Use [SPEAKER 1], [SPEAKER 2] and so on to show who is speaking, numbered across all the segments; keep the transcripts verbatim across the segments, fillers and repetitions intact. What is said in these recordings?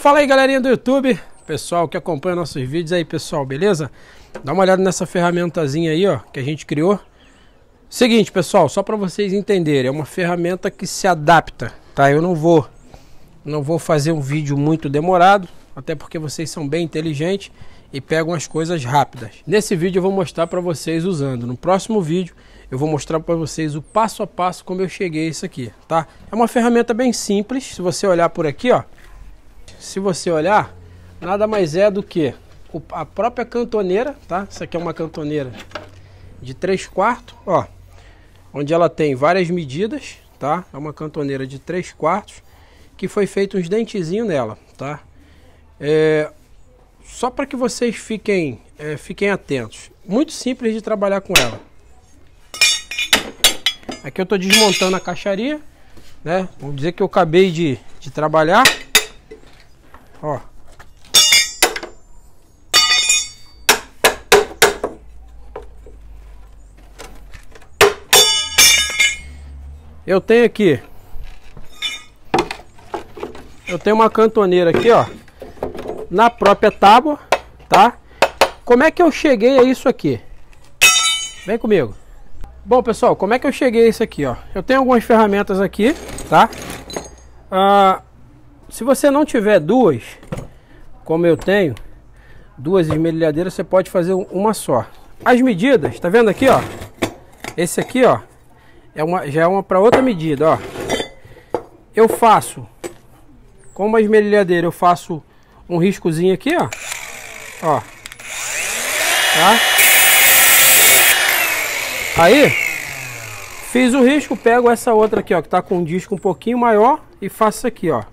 [SPEAKER 1] Fala aí, galerinha do YouTube, pessoal que acompanha nossos vídeos aí, pessoal, beleza? Dá uma olhada nessa ferramentazinha aí, ó, que a gente criou. Seguinte, pessoal, só para vocês entenderem, é uma ferramenta que se adapta, tá? Eu não vou não vou fazer um vídeo muito demorado, até porque vocês são bem inteligentes e pegam as coisas rápidas. Nesse vídeo eu vou mostrar para vocês usando. No próximo vídeo eu vou mostrar para vocês o passo a passo como eu cheguei a isso aqui, tá? É uma ferramenta bem simples. Se você olhar por aqui, ó, se você olhar, nada mais é do que a própria cantoneira, tá? Isso aqui é uma cantoneira de três quartos, ó, onde ela tem várias medidas, tá? É uma cantoneira de três quartos que foi feito uns dentezinhos nela, tá? É, só para que vocês fiquem, é, fiquem atentos. Muito simples de trabalhar com ela. Aqui eu tô desmontando a caixaria, né? Vamos dizer que eu acabei de, de trabalhar. Ó. Eu tenho aqui. Eu tenho uma cantoneira aqui, ó, na própria tábua, tá? Como é que eu cheguei a isso aqui? Vem comigo. Bom, pessoal, como é que eu cheguei a isso aqui, ó? Eu tenho algumas ferramentas aqui, tá? Ah, se você não tiver duas, como eu tenho, duas esmerilhadeiras, você pode fazer uma só. As medidas, tá vendo aqui, ó? Esse aqui, ó, é uma, já é uma para outra medida, ó. Eu faço, com uma esmerilhadeira, eu faço um riscozinho aqui, ó. Ó. Tá? Aí, fiz o risco, pego essa outra aqui, ó, que tá com um disco um pouquinho maior e faço isso aqui, ó.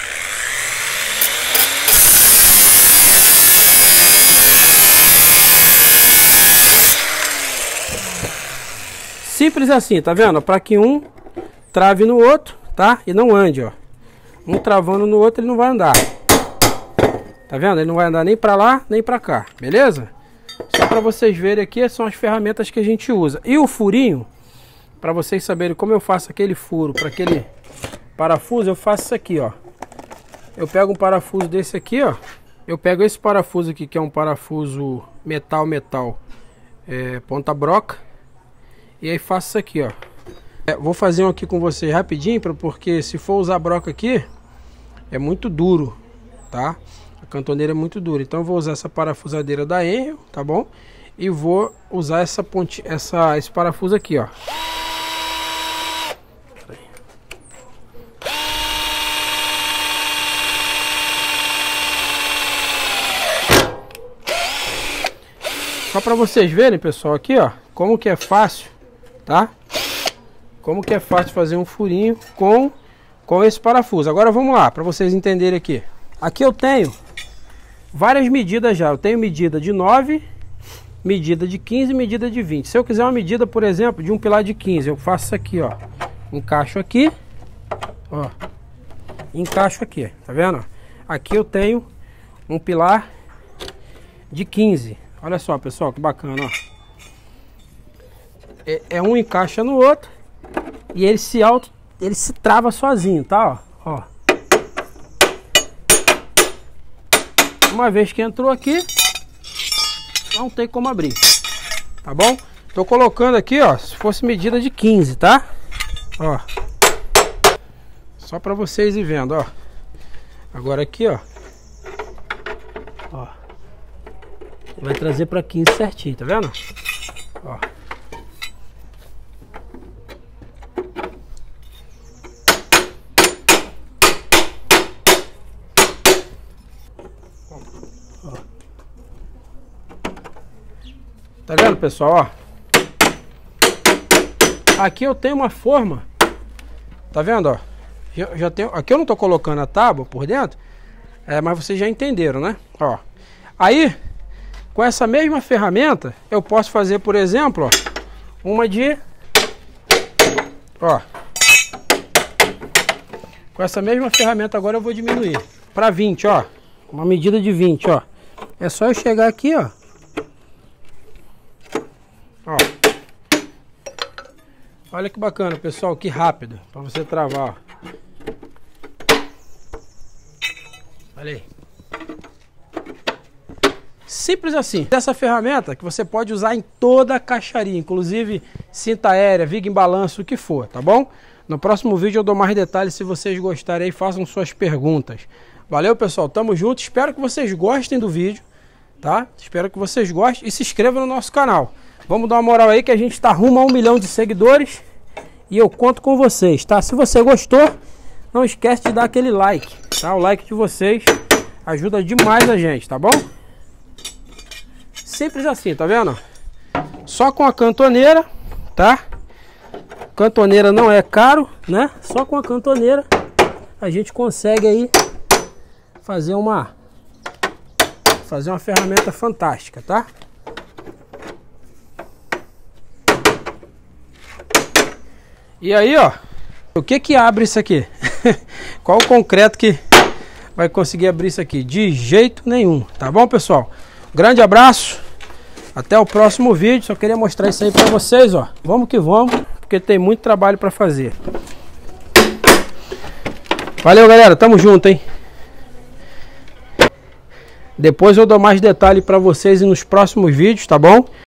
[SPEAKER 1] Simples assim, tá vendo? Para que um trave no outro, tá? E não ande, ó. Um travando no outro, ele não vai andar. Tá vendo? Ele não vai andar nem para lá, nem para cá, beleza? Só para vocês verem aqui, são as ferramentas que a gente usa. E o furinho, para vocês saberem como eu faço aquele furo para aquele parafuso, eu faço isso aqui, ó. Eu pego um parafuso desse aqui, ó. Eu pego esse parafuso aqui, que é um parafuso metal, metal, é, ponta broca. E aí faço isso aqui, ó. É, vou fazer um aqui com vocês rapidinho, pra, porque se for usar broca aqui, é muito duro, tá? A cantoneira é muito dura. Então eu vou usar essa parafusadeira da Enel, tá bom? E vou usar essa ponte, essa, esse parafuso aqui, ó. Só para vocês verem, pessoal, aqui, ó, como que é fácil, tá? Como que é fácil fazer um furinho com, com esse parafuso. Agora vamos lá, para vocês entenderem aqui. Aqui eu tenho várias medidas já. Eu tenho medida de nove, medida de quinze, medida de vinte. Se eu quiser uma medida, por exemplo, de um pilar de quinze, eu faço isso aqui, ó. Encaixo aqui, ó. Encaixo aqui, tá vendo? Aqui eu tenho um pilar de quinze. Olha só, pessoal, que bacana, ó. É, é um encaixa no outro e ele se auto, ele se trava sozinho, tá? Ó, ó. Uma vez que entrou aqui, não tem como abrir, tá bom? Tô colocando aqui, ó, se fosse medida de quinze, tá? Ó, só para vocês ir vendo, ó. Agora aqui, ó, ó, vai trazer para quinze certinho, tá vendo? Ó. Tá vendo, pessoal, ó? Aqui eu tenho uma forma. Tá vendo, ó? Já, já tenho, aqui eu não tô colocando a tábua por dentro, é, mas vocês já entenderam, né? Ó. Aí, com essa mesma ferramenta, eu posso fazer, por exemplo, ó, uma de... Ó. Com essa mesma ferramenta agora eu vou diminuir para vinte, ó. Uma medida de vinte, ó. É só eu chegar aqui, ó. Ó. Olha que bacana, pessoal, que rápido para você travar, ó. Olha aí. Simples assim. Essa ferramenta que você pode usar em toda a caixaria, inclusive cinta aérea, viga em balanço, o que for, tá bom? No próximo vídeo eu dou mais detalhes. Se vocês gostarem aí, façam suas perguntas. Valeu, pessoal, tamo junto. Espero que vocês gostem do vídeo, tá? Espero que vocês gostem e se inscrevam no nosso canal. Vamos dar uma moral aí que a gente tá rumo a um milhão de seguidores e eu conto com vocês, tá? Se você gostou, não esquece de dar aquele like, tá? O like de vocês ajuda demais a gente, tá bom? Simples assim, tá vendo? Só com a cantoneira, tá? Cantoneira não é caro, né? Só com a cantoneira a gente consegue aí fazer uma fazer uma ferramenta fantástica, tá? E aí, ó, o que que abre isso aqui? Qual o concreto que vai conseguir abrir isso aqui? De jeito nenhum, tá bom, pessoal? Grande abraço, até o próximo vídeo. Só queria mostrar isso aí pra vocês, ó. Vamos que vamos, porque tem muito trabalho pra fazer. Valeu, galera, tamo junto, hein? Depois eu dou mais detalhe pra vocês nos próximos vídeos, tá bom?